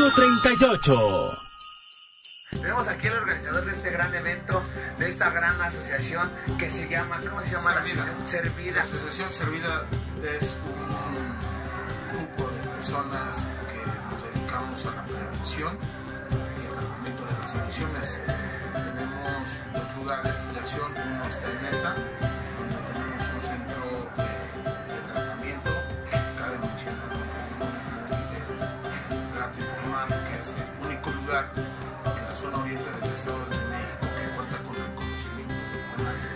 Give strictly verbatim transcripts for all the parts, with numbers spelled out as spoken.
treinta y ocho. Tenemos aquí al organizador de este gran evento, de esta gran asociación que se llama, ¿cómo se llama? Servida. La Servida. La Asociación Servida es un grupo de personas que nos dedicamos a la prevención y el tratamiento de las adicciones. Tenemos dos lugares de acción, uno está en Mesa, donde tenemos un centro de, de tratamiento. Cabe mencionar muy grato informar que es el único lugar en la zona oriente del Estado de México que cuenta con reconocimiento de CONADE.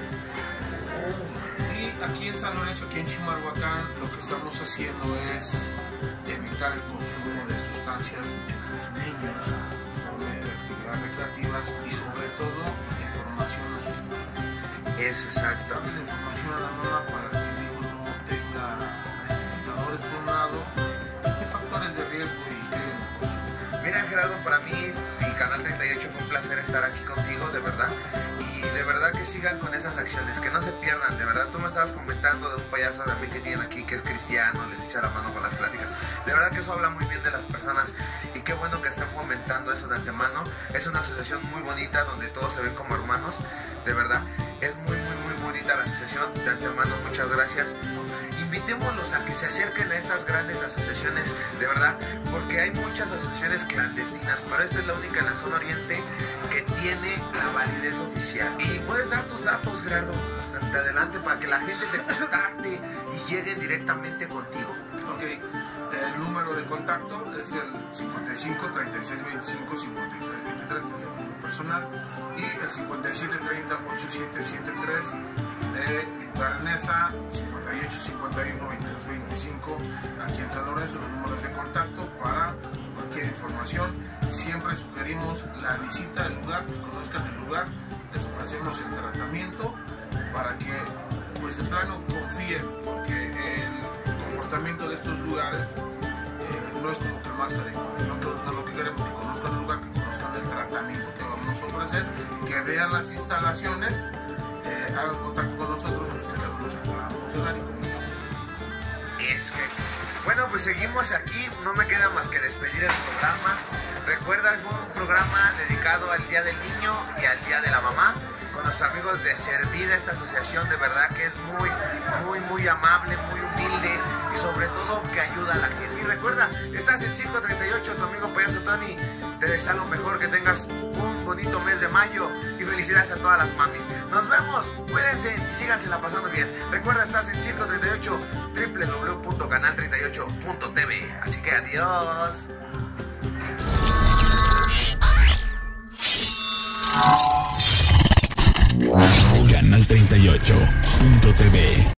Y aquí en San Lorenzo, aquí en Chimalhuacán, lo que estamos haciendo es evitar el consumo de sustancias en los niños por medio de actividades recreativas y sobre todo información a sus padres. Es exacto. Darles la información a la mamá para que el hijo no tenga precipitadores por un lado y factores de riesgo y llegue al consumo. Mira, Gerardo, para mí y Canal treinta y ocho fue un placer estar aquí contigo, de verdad. Y de verdad que sigan con esas acciones, que no se pierdan, de verdad. Tú me estabas comentando de un payaso también que tienen aquí, que es cristiano, les echa la mano con las pláticas. De verdad que eso habla muy bien de las personas y qué bueno que estén fomentando eso de antemano. Es una asociación muy bonita donde todos se ven como hermanos, de verdad. Es muy, muy, muy bonita la asociación. De antemano, muchas gracias. Invitémoslos a que se acerquen a estas grandes asociaciones, de verdad, porque hay muchas asociaciones clandestinas, pero esta es la única en la zona oriente que tiene la validez oficial. Y puedes dar tus datos, Gerardo, hasta adelante, para que la gente te contacte y lleguen directamente contigo. Ok, el número de contacto es el cincuenta y cinco, treinta y seis, veinticinco, cincuenta y tres, veintitrés, teléfono personal, y el cincuenta y siete, treinta, ochenta y siete, setenta y tres de Garnesa, cincuenta y ocho, cincuenta y uno, veintidós, veinticinco, aquí en San Lorenzo, los números de contacto para cualquier información. Siempre sugerimos la visita al lugar, que conozcan el lugar, les ofrecemos el tratamiento para que pues de plano confíen, porque el comportamiento de estos lugares eh, no es como que el más adecuado. Nosotros lo que queremos es que conozcan el lugar, que conozcan el tratamiento que vamos a ofrecer, que vean las instalaciones, eh, hagan contacto con nosotros en los teléfonos que podamos dar y comunicamos. Es que, bueno, pues seguimos aquí, no me queda más que despedir el programa. Recuerda, es un programa dedicado al Día del Niño y al Día de la Mamá, con nuestros amigos de Servida, esta asociación de verdad que es muy, muy, muy amable, muy humilde y sobre todo que ayuda a la gente. Y recuerda, estás en Circo treinta y ocho, tu amigo Payaso Tony, te desea lo mejor, que tengas un bonito mes de mayo y felicidades a todas las mamis. Nos vemos, cuídense y síganse la pasando bien. Recuerda, estás en Circo treinta y ocho, doble u doble u doble u punto canal treinta y ocho punto t v. Así que adiós. Canal treinta y ocho punto t v